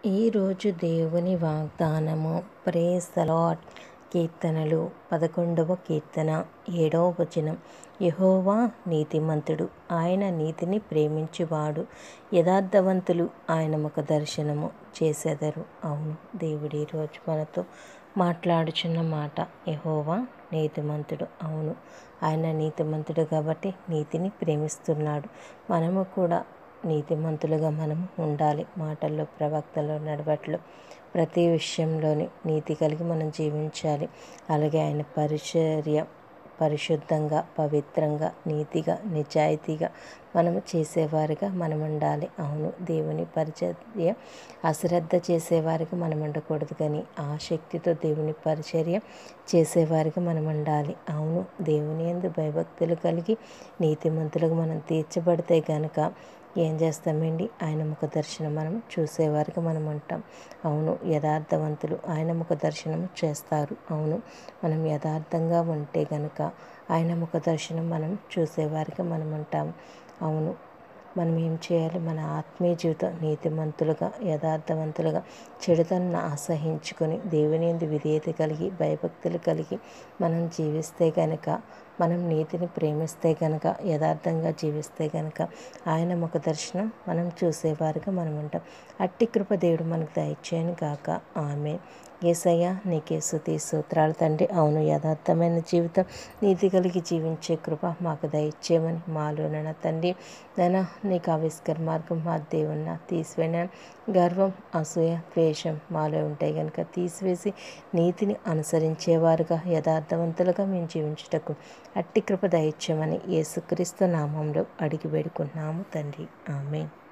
ఈరోజు దేవుని వాగ్దానము. Praise the Lord. కీర్తనలు 11వ కీర్తన 7వ వచనం. యెహోవా నీతిమంతుడు, ఆయన నీతిని ప్రేమించువాడు. యథార్థవంతులు ఆయన ముఖ దర్శనము చేసెదరు. అవును, దేవుడు ఈరోజు మనతో మాట్లాడుచున్న మాట. యెహోవా నీతిమంతుడు. అవును, ఆయన నీతిమంతుడు కాబట్టి నీతిని ప్రేమిస్తున్నాడు. మనము కూడా నీతిమంతులుగా మనం ఉండాలి. మాటల్లో, ప్రవక్తలో, నడవట్లో, ప్రతి విషయంలోని నీతి కలిగి మనం జీవించాలి. అలాగే ఆయన పరిచర్య పరిశుద్ధంగా, పవిత్రంగా, నీతిగా, నిజాయితీగా మనము చేసేవారిగా మనం ఉండాలి. అవును, దేవుని పరిచర్య అశ్రద్ధ చేసేవారికి మనం ఉండకూడదు, కానీ ఆసక్తితో దేవుని పరిచర్య చేసేవారికి మనం ఉండాలి. అవును, దేవుని యందు భయభక్తులు కలిగి నీతిమంతులుగా మనం తీర్చబడితే గనుక ఏం చేస్తామండి? ఆయన ముఖ దర్శనం మనం చూసేవారికి మనం ఉంటాం. అవును, యథార్థవంతులు ఆయన ముఖ దర్శనం చేస్తారు. అవును, మనం యథార్థంగా ఉంటే గనుక ఆయన ముఖ దర్శనం మనం చూసేవారికి మనం ఉంటాం. అవును, మనం ఏం చేయాలి? మన ఆత్మీయ జీవితం నీతిమంతులుగా, యథార్థవంతులుగా, చెడుతలను అసహించుకొని దేవుని యందు విధేయత కలిగి, భయభక్తులు కలిగి మనం జీవిస్తే గనక, మనం నీతిని ప్రేమిస్తే గనక, యథార్థంగా జీవిస్తే గనక ఆయన ముఖ దర్శనం మనం చూసేవారుగా మనం ఉంటాం. అట్టి కృప దేవుడు మనకు దయచేయను గాక. ఆమేన్. యేసయ్య నీకే స్తుతి స్తోత్రాలు తండ్రి. అవును, యథార్థమైన జీవితం, నీతి కలిగి జీవించే కృప మాకు దయచేయమని మాలోన తండ్రి నైనా నీకు ఆవిష్కర మార్గం మా దేవున్న తీసివేన గర్వం, అసూయ, ద్వేషం మాలో ఉంటాయి కనుక తీసివేసి నీతిని అనుసరించేవారుగా, యథార్థవంతులుగా మేము జీవించుటకు అట్టి కృప దయచేయమని యేసుక్రీస్తు నామంలో అడిగి వేడుకున్నాము తండ్రి. ఆమేన్.